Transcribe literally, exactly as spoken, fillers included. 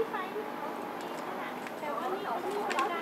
ไปเขาปีนั่นแหละแต่ว่านี่เขามีบันได